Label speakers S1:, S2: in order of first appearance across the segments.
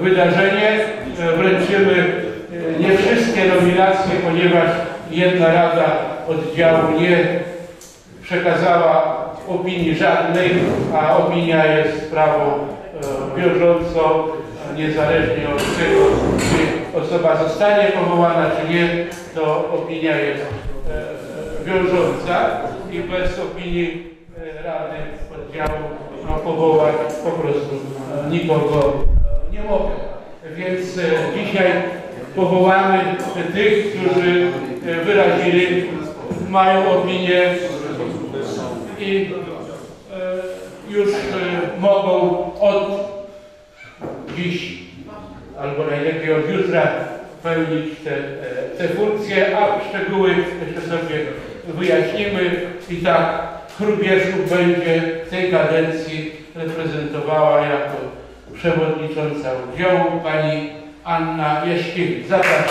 S1: wydarzenie. Wręczymy nie wszystkie nominacje, ponieważ jedna rada oddziału nie przekazała opinii żadnej, a opinia jest sprawą wiążącą, niezależnie od tego, czy osoba zostanie powołana, czy nie, to opinia jest wiążąca i bez opinii rady oddziału powołać po prostu nikogo nie mogę. Więc dzisiaj powołamy tych, którzy wyrazili, mają opinię i już mogą od dziś albo najlepiej od jutra pełnić te funkcje, a szczegóły jeszcze sobie wyjaśnimy. I tak Hrubieszów będzie w tej kadencji reprezentowała jako przewodnicząca oddziału pani Anna Jaśkiewicz. Zapraszam.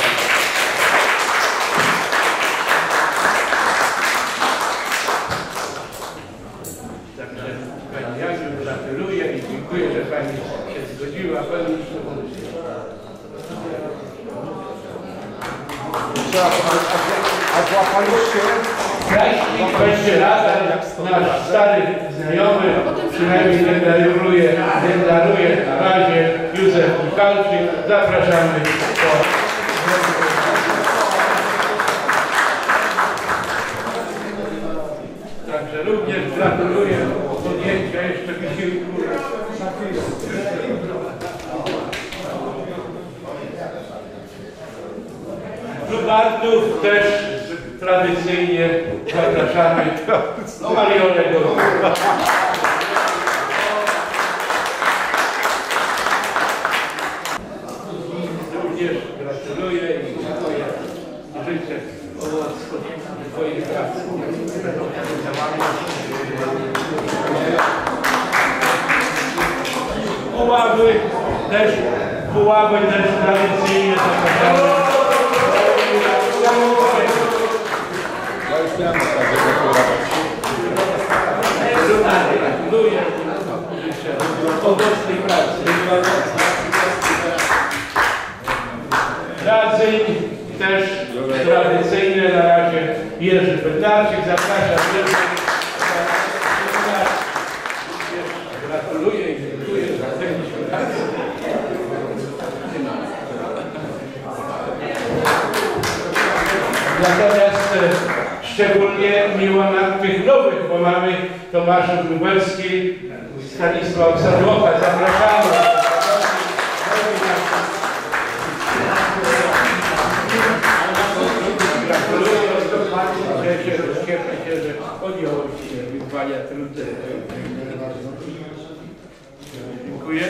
S1: Także pani Jasiu, gratuluję i dziękuję, że pani się zgodziła pełnić tę funkcję.
S2: A złapaliście?
S1: Kraśnik będzie rada, nasz stary znajomy, przynajmniej deklaruje na razie Józef Michalczyk. Zapraszamy do... Także również gratuluję podjęcia jeszcze wysiłku. Lubartów też tradycyjnie zapraszamy Marionę Gorą. Również gratuluję i dziękuję. Życzę owoców Twojej pracy. Puławy też tradycyjnie zapraszamy.
S2: Ja już miałem okazję gratulować.
S1: Gratuluję. Życzę owocnej pracy. Radzyń też tradycyjne na razie Jerzy Bednarczyk. Zapraszam. Gratuluję i dziękuję za techniczną pracę. Natomiast szczególnie miło nam tych nowych, bo mamy Tomasza Lubelski, Stanisław Sadłocha. Zapraszamy. Gratuluję. Cieszę się, że podjąłeś się wyzwania trudne. Dziękuję.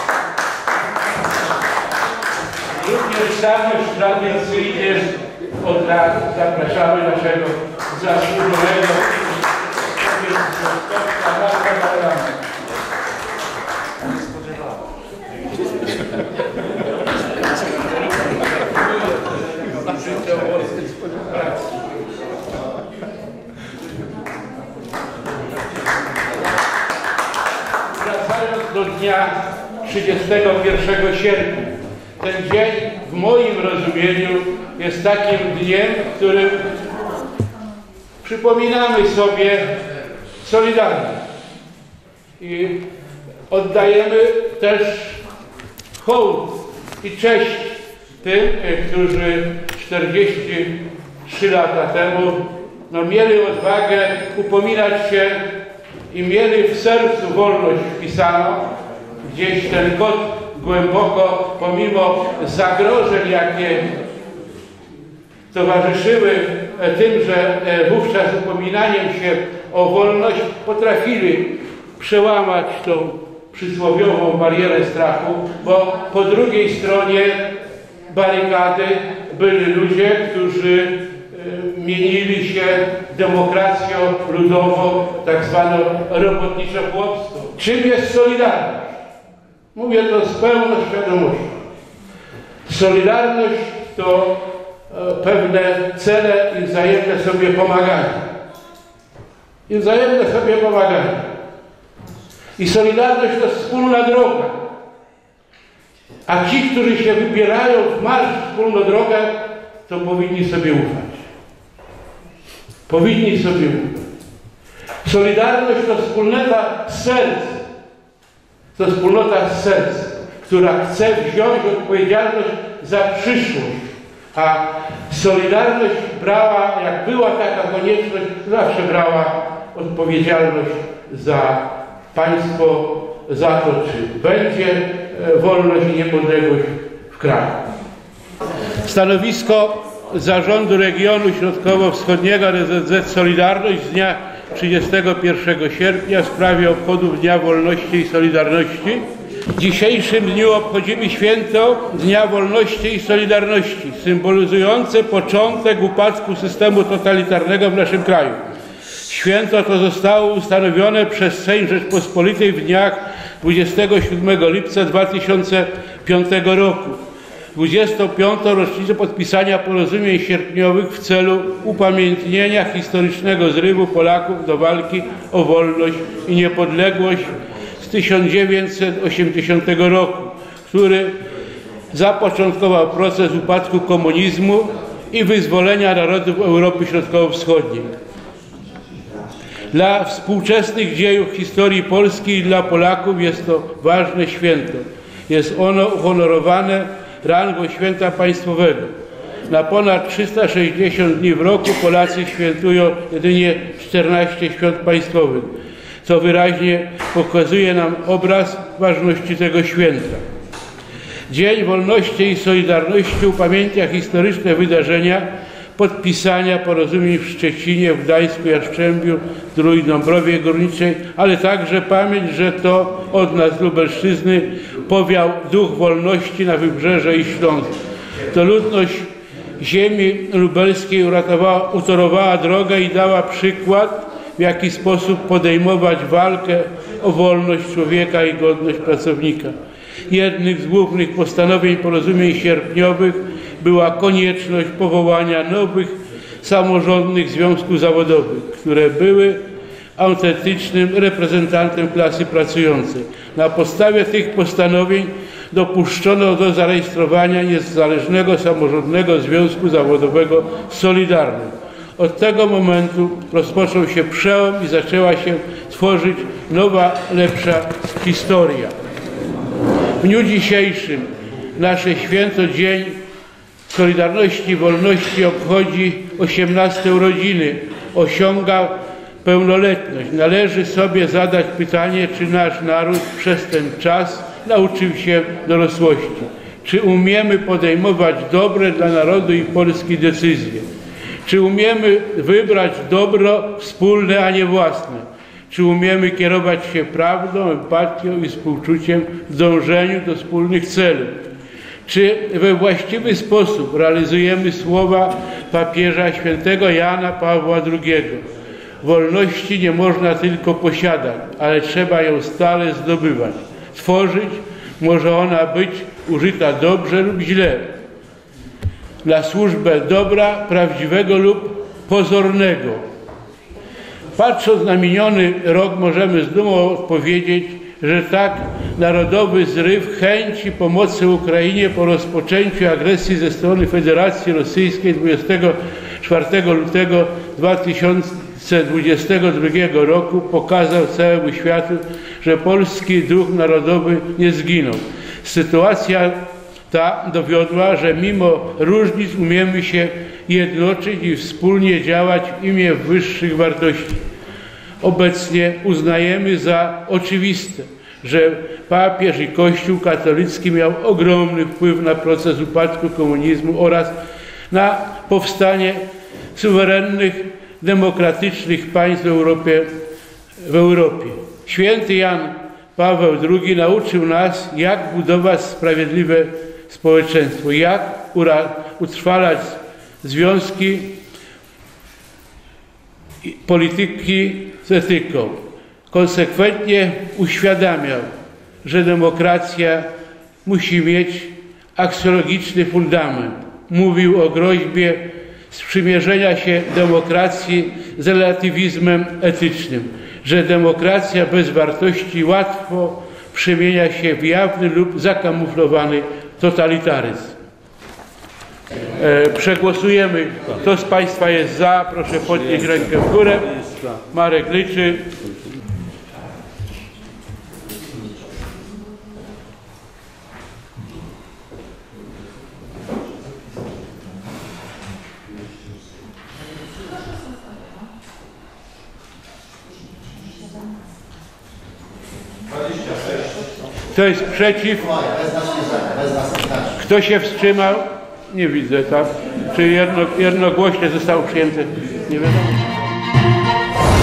S1: Również status tradycyjnie od lat zapraszamy naszego zasłużonego Marka Barana. Wracając do dnia 31 sierpnia. Ten dzień w moim rozumieniu jest takim dniem, w którym przypominamy sobie solidarność i oddajemy też hołd i cześć tym, którzy 43 lata temu mieli odwagę upominać się i mieli w sercu wolność wpisaną. Gdzieś ten kod głęboko, pomimo zagrożeń, jakie towarzyszyły tym, że wówczas upominaniem się o wolność potrafili przełamać tą przysłowiową barierę strachu, bo po drugiej stronie barykady byli ludzie, którzy mienili się demokracją ludową, tak zwaną robotniczo-chłopską. Czym jest solidarność? Mówię to z pełną świadomością. Solidarność to pewne cele i wzajemne sobie pomaganie. I solidarność to wspólna droga. A ci, którzy się wybierają w marsz wspólną drogę, to powinni sobie ufać. Powinni sobie ufać. Solidarność to wspólnota serc. To wspólnota serc, która chce wziąć odpowiedzialność za przyszłość. A Solidarność brała, jak była taka konieczność, zawsze brała odpowiedzialność za państwo, za to, czy będzie wolność i niepodległość w kraju. Stanowisko Zarządu Regionu Środkowo-Wschodniego RZZ Solidarność z dnia 31 sierpnia w sprawie obchodów Dnia Wolności i Solidarności. W dzisiejszym dniu obchodzimy święto Dnia Wolności i Solidarności, symbolizujące początek upadku systemu totalitarnego w naszym kraju. Święto to zostało ustanowione przez Sejm Rzeczpospolitej w dniach 27 lipca 2005 roku. 25. rocznicę podpisania porozumień sierpniowych w celu upamiętnienia historycznego zrywu Polaków do walki o wolność i niepodległość z 1980 roku, który zapoczątkował proces upadku komunizmu i wyzwolenia narodów Europy Środkowo-Wschodniej. Dla współczesnych dziejów historii Polski i dla Polaków jest to ważne święto. Jest ono uhonorowane rangą święta państwowego. Na ponad 360 dni w roku Polacy świętują jedynie 14 świąt państwowych, co wyraźnie pokazuje nam obraz ważności tego święta. Dzień Wolności i Solidarności upamiętnia historyczne wydarzenia podpisania porozumień w Szczecinie, w Gdańsku, Jastrzębiu, Zdrój, Dąbrowie Górniczej, ale także pamięć, że to od nas z Lubelszczyzny powiał duch wolności na Wybrzeże i Śląsku. To ludność ziemi lubelskiej utorowała drogę i dała przykład, w jaki sposób podejmować walkę o wolność człowieka i godność pracownika. Jednym z głównych postanowień porozumień sierpniowych była konieczność powołania nowych samorządnych związków zawodowych, które były autentycznym reprezentantem klasy pracującej. Na podstawie tych postanowień dopuszczono do zarejestrowania niezależnego samorządnego związku zawodowego Solidarność. Od tego momentu rozpoczął się przełom i zaczęła się tworzyć nowa, lepsza historia. W dniu dzisiejszym nasze święto, Dzień Solidarności i Wolności, obchodzi 18 urodziny, osiąga pełnoletność. Należy sobie zadać pytanie, czy nasz naród przez ten czas nauczył się dorosłości. Czy umiemy podejmować dobre dla narodu i Polski decyzje? Czy umiemy wybrać dobro wspólne, a nie własne? Czy umiemy kierować się prawdą, empatią i współczuciem w dążeniu do wspólnych celów? Czy we właściwy sposób realizujemy słowa papieża świętego Jana Pawła II? Wolności nie można tylko posiadać, ale trzeba ją stale zdobywać. Tworzyć może ona być użyta dobrze lub źle, na służbę dobra prawdziwego lub pozornego. Patrząc na miniony rok, możemy z dumą odpowiedzieć, że tak narodowy zryw chęci pomocy Ukrainie po rozpoczęciu agresji ze strony Federacji Rosyjskiej 24 lutego 2022 roku pokazał całemu światu, że polski duch narodowy nie zginął. Sytuacja ta dowiodła, że mimo różnic umiemy się jednoczyć i wspólnie działać w imię wyższych wartości. Obecnie uznajemy za oczywiste, że papież i Kościół katolicki miał ogromny wpływ na proces upadku komunizmu oraz na powstanie suwerennych, demokratycznych państw w Europie. Święty Jan Paweł II nauczył nas, jak budować sprawiedliwe społeczeństwo, jak utrwalać związki polityki z etyką. Konsekwentnie uświadamiał, że demokracja musi mieć aksjologiczny fundament. Mówił o groźbie sprzymierzenia się demokracji z relatywizmem etycznym, że demokracja bez wartości łatwo przemienia się w jawny lub zakamuflowany totalitaryzm. Przegłosujemy. Kto z Państwa jest za, proszę podnieść rękę w górę. Marek liczy. Kto jest przeciw? Kto się wstrzymał? Nie widzę, tak? Czy jednogłośnie zostało przyjęte? Nie wiadomo.